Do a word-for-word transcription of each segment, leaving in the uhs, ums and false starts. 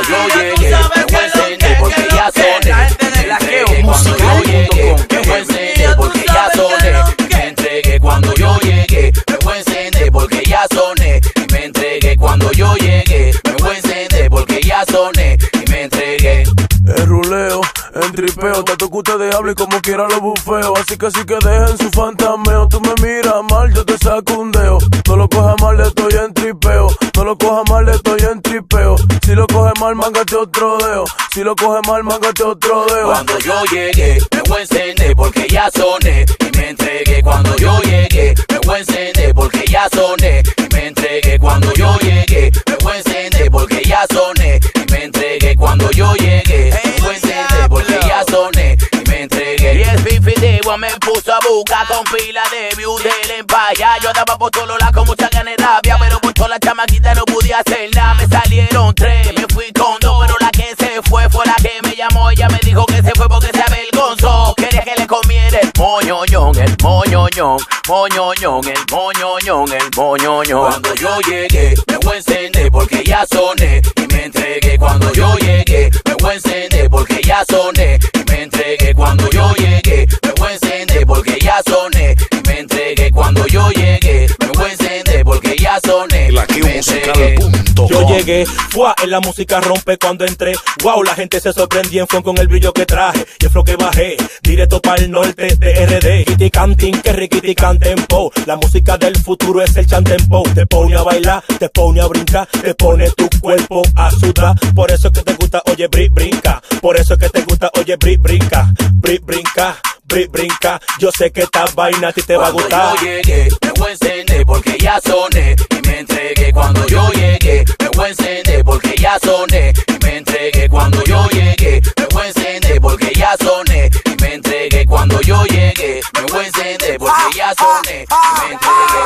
yo llegué, me voy a encender porque ya soné. Me entregué cuando yo llegué, me voy a encender porque ya soné. Me entregué cuando yo llegué, me voy a encender porque ya soné. Y me entregué cuando yo llegué, me voy a encender porque ya soné. Y me entregué. El ruleo, el tripeo, tanto que ustedes hablen como quiera lo bufeo. Así que así que dejen su fantameo. Tú me miras mal, yo te saco un dedo. No lo cojas mal, le estoy en tripeo. No lo cojas mal, le estoy en tripeo. Si lo coges mal, mángate otro dedo. Si lo coges mal, mángate otro dedo. Cuando yo llegué, me voy a encender porque ya soné. Y me entregué cuando yo llegué, me voy a encender porque ya soné. Y me entregué cuando yo llegué, me voy a encender porque ya soné. Y me entregué cuando yo llegué, me voy a encender porque ya soné. Y me entregué. Y el Fifi Divo me puso a buscar con pila de view del empaya. Yo andaba por todos lados con mucha ganas de rabia, pero por todas las chamaquitas no pude hacer nada. Me salieron tres, me fui con dos, pero la que se fue fue la que me llamó. Ella me dijo que se fue porque se avergonzó. Quería que le comiera el moñoñón, el moñoñón, moñoñón, el moñoñón, el moñoñón. Cuando yo llegué, me voy a encender porque ya soné. Y me entregué cuando yo llegué, me voy a encender porque ya soné. Y me entregué cuando yo llegué, me voy a encender porque ya soné. Y me entregué cuando yo llegué, me voy a encender porque ya soné. La que musical punto Yo llegué, fue en la música rompe cuando entré. Wow, la gente se sorprendió en fue con el brillo que traje y el flow que bajé, directo para el norte de R D. Kitty canting, que riquiti cantempo. La música del futuro es el chantempo. Te pone a bailar, te pone a brincar, te pone tu cuerpo a sudar. Por eso es que te gusta, oye, bri, brinca. Por eso es que te gusta, oye, bri, brinca. Bri, brinca, bri, brinca. Yo sé que esta vaina a ti te va a gustar. Cuando yo llegué, me voy a encender porque ya soné. Y me entregué cuando yo llegué, me voy a encender porque ya soné. Y me entregué cuando yo llegué, me voy a encender porque ya soné. Y me entregué cuando yo llegué, me voy a encender porque ya soné. Y me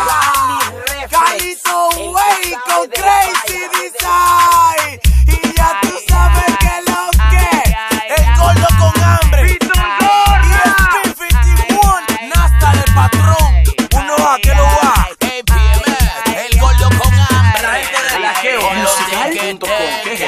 entregué. Calito Way con Crazy Design. Y ya tú sabes que lo que el gordo con hambre. Y el P cincuenta y uno, Nasta de patrón. Uno a que lo va. El gordo con hambre. La gente de la que musical punto com.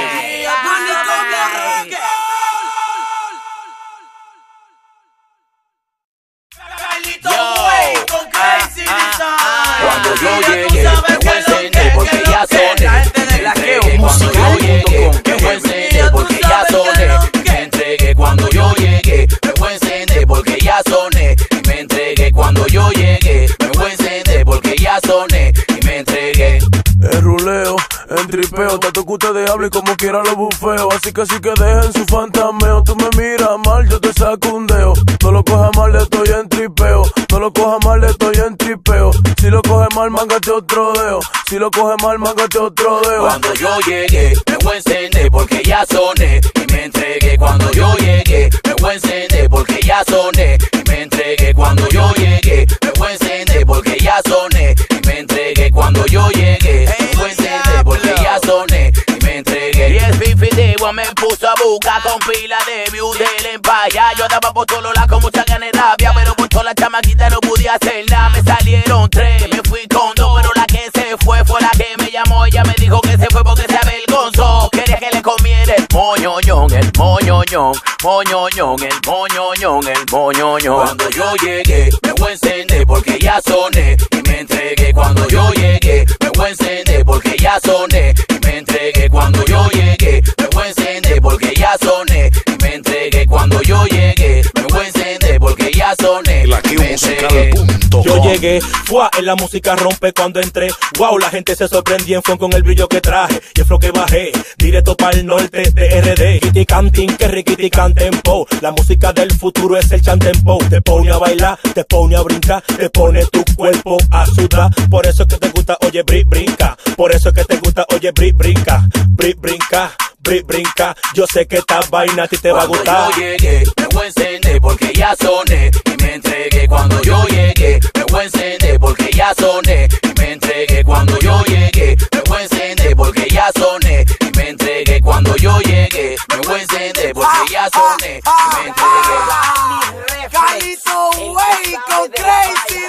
Calito Way con Crazy Design. Cuando yo llegué, me voy a encender porque ya soné. Me entregué cuando yo llegué, me voy a encender porque ya soné. Me entregué cuando yo llegué, me voy a encender porque ya soné. Y me entregué cuando yo llegué, me voy a encender porque ya soné. Y me entregué. El ruleo, el tripeo, tanto que ustedes hablen como quiera lo bufeo. Así que así que dejen su fantameo. Tú me miras mal, yo te saco un dedo. No lo cojas mal, le estoy en tripeo. No lo cojas mal, le estoy en tripeo. Si lo coges mal, mángate otro dedo. Si lo coges mal, mángate otro dedo. Cuando yo llegué, me voy a encender porque ya soné. Y me entregué cuando yo llegué, me voy a encender porque ya soné. Y me entregué cuando yo llegué, me voy a encender porque ya soné. Y me entregué cuando yo llegué, me voy a encender porque ya soné. Y me entregué. Y el Fifi Divo me puso a buscar con pila de view del empaya. Yo andaba por todos lados con mucha ganas de rabia, pero por todas las chamaquitas no pude hacer nada. Me salieron tres, me fui con dos, pero la que se fue fue la que me llamó. Ella me dijo que se fue porque se avergonzó. Quería que le comiera el moñoñón, el moñoñón, moñoñón, el moñoñón, el moñoñón. Cuando yo llegué, me voy a encender porque ya soné. Y me entregué cuando yo llegué, me voy a encender porque ya soné. Y me entregué cuando yo llegué, me voy a encender porque ya soné. Y me entregué cuando yo llegué, me voy a encender porque ya soné. La que Me musical entregué. punto Yo llegué, fue en la música rompe cuando entré. Wow, la gente se sorprendió en fue con el brillo que traje y el flow que bajé, directo para el norte de R D. Kitty canting, que riquiti cantempo. La música del futuro es el chantempo. Te pone a bailar, te pone a brincar, te pone tu cuerpo a sudar. Por eso es que te gusta, oye, bri, brinca. Por eso es que te gusta, oye, bri, brinca. Bri, brinca, bri, brinca. Yo sé que esta vaina a ti te va a Cuando gustar. yo llegué, me voy a encender porque ya soné. Y me entregué cuando yo llegué, me voy a encender porque ya soné. Y me entregué cuando yo llegué, me voy a encender porque ya soné. Y me entregué cuando yo llegué, me voy a encender porque ya soné. Y me entregué. Calito Way con Crazy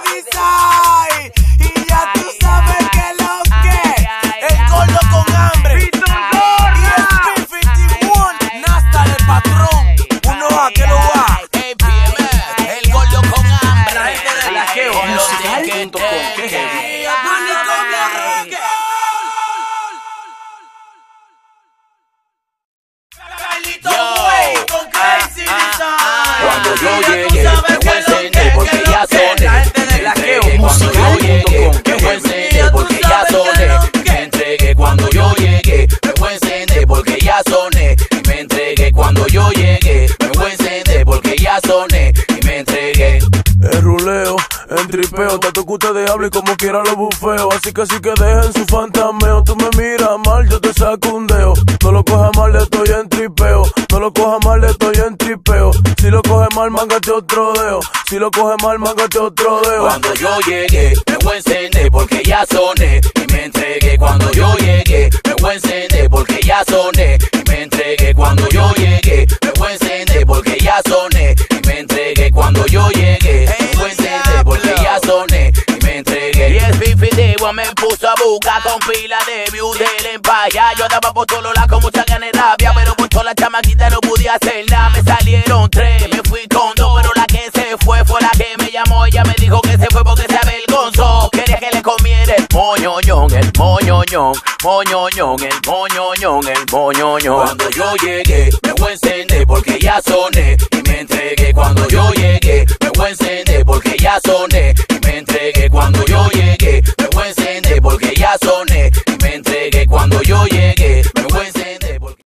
Design. Y ya tú sabes que lo que el gordo con hambre. Y el P cincuenta y diablo y como quiera lo bufeo. Así que así que dejen su fantameo. Tú me miras mal, yo te saco un dedo. No lo cojas mal, le estoy en tripeo. No lo cojas mal, le estoy en tripeo. Si lo coges mal, mángate otro dedo. Si lo coges mal, mángate otro dedo. Cuando yo llegué, me voy a encender porque ya soné y me entregué. Cuando yo llegué, me voy a encender porque ya soné y me entregué. Cuando yo llegué, me voy a encender porque ya soné y me entregué. Cuando yo llegué, me voy a encender porque ya soné y me entregué. Y el Fifi Divo me puso a buscar con pila de view del empaya. Yo andaba por todos lados con mucha ganas de rabia, pero con toda la chamaquita no pude hacer nada. Me salieron tres, me fui con dos, pero la que se fue fue la que me llamó. Ella me dijo que se fue porque se avergonzó. Quería que le comiera el moñoñón, el moñoñón, moñoñón, el moñoñón, el moñoñón. Cuando yo llegué, me voy a encender porque ya soné y me entregué. Cuando yo llegué, me voy a encender porque ya soné y me entregué. Cuando yo llegué, me voy a encender porque ya soné.